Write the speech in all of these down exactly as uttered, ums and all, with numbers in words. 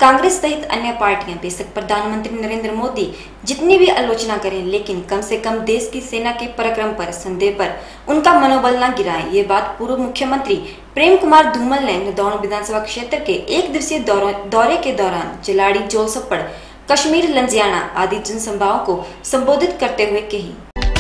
कांग्रेस सहित अन्य पार्टियां बेशक प्रधानमंत्री नरेंद्र मोदी जितनी भी आलोचना करें, लेकिन कम से कम देश की सेना के पराक्रम पर, संदेह पर उनका मनोबल न गिराएं। ये बात पूर्व मुख्यमंत्री प्रेम कुमार धूमल ने नदौन विधानसभा क्षेत्र के एक दिवसीय दौरे के दौरान जिलाड़ी, जोलसप्पड़, कश्मीर, लंजियाना आदि जनसभाओं को संबोधित करते हुए कही।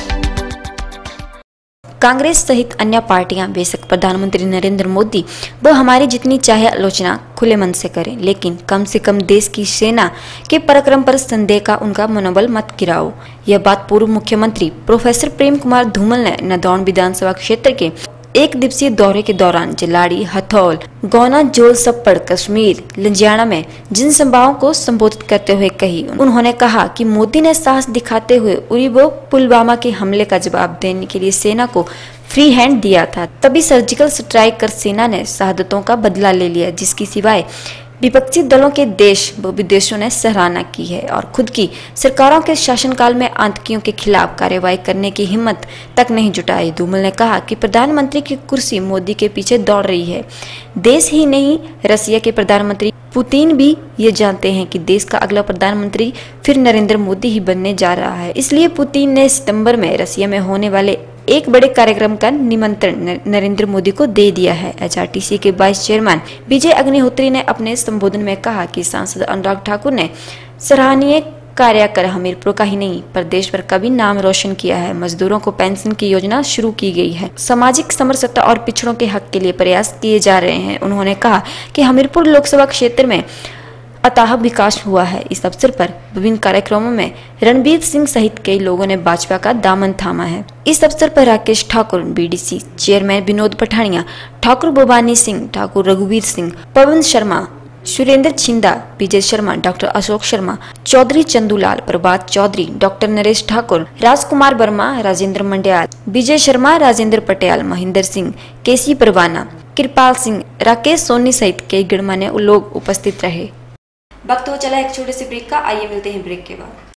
कांग्रेस सहित अन्य पार्टियां बेशक प्रधानमंत्री नरेंद्र मोदी व हमारी जितनी चाहे आलोचना खुले मन से करें, लेकिन कम से कम देश की सेना के पराक्रम पर संदेह का उनका मनोबल मत गिराओ। यह बात पूर्व मुख्यमंत्री प्रोफेसर प्रेम कुमार धूमल ने नदौन विधानसभा क्षेत्र के एक दिवसीय दौरे के दौरान जिलाड़ी, हथौल, गौना, जोलसप्पड़, कश्मीर, लंजियाना में जनसभाओं को संबोधित करते हुए कही। उन्होंने कहा कि मोदी ने साहस दिखाते हुए उरी व पुलवामा के हमले का जवाब देने के लिए सेना को फ्री हैंड दिया था, तभी सर्जिकल स्ट्राइक कर सेना ने शहादतों का बदला ले लिया, जिसकी सिवाय विपक्षी दलों के देश व विदेशों ने सराहना की है और खुद की सरकारों के शासनकाल में आतंकियों के खिलाफ कार्रवाई करने की हिम्मत तक नहीं जुटाई। धूमल ने कहा कि प्रधानमंत्री की कुर्सी मोदी के पीछे दौड़ रही है। देश ही नहीं, रसिया के प्रधानमंत्री पुतिन भी ये जानते हैं कि देश का अगला प्रधानमंत्री फिर नरेंद्र मोदी ही बनने जा रहा है। इसलिए पुतिन ने सितंबर में रसिया में होने वाले एक बड़े कार्यक्रम का निमंत्रण नरेंद्र मोदी को दे दिया है। एचआरटीसी के वाइस चेयरमैन विजय अग्निहोत्री ने अपने संबोधन में कहा कि सांसद अनुराग ठाकुर ने सराहनीय कार्य कर हमीरपुर का ही नहीं, प्रदेश पर कभी नाम रोशन किया है। मजदूरों को पेंशन की योजना शुरू की गई है। सामाजिक समरसता और पिछड़ों के हक के लिए प्रयास किए जा रहे हैं। उन्होंने कहा कि हमीरपुर लोकसभा क्षेत्र में अथाह विकास हुआ है। इस अवसर पर विभिन्न कार्यक्रमों में रणबीर सिंह सहित कई लोगों ने भाजपा का दामन थामा है। इस अवसर पर राकेश ठाकुर, बीडीसी चेयरमैन विनोद पठानिया, ठाकुर भवानी सिंह, ठाकुर रघुवीर Singh, Pawan Sharma, Surendra Chhinda, Vijay Sharma, doctor Ashok Sharma, Chaudhary Chandulal, Prabhat Chaudhary, doctor Naresh Thakur, Rajkumar Verma, Rajendra Mandial, Vijay Sharma, Rajendra Patel, Mahendra Singh, K C Parwana, Kripal Singh, Rakesh Soni सहित कई गणमान्य लोग उपस्थित रहे। वक्त हो चला एक छोटे से ब्रेक का, आइए मिलते हैं ब्रेक के बाद।